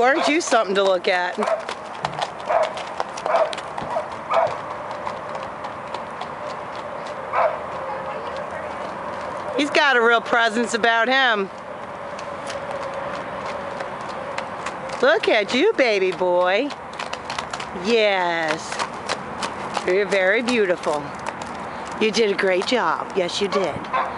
aren't you something to look at? He's got a real presence about him. Look at you, baby boy. Yes. You're very beautiful. You did a great job. Yes, you did.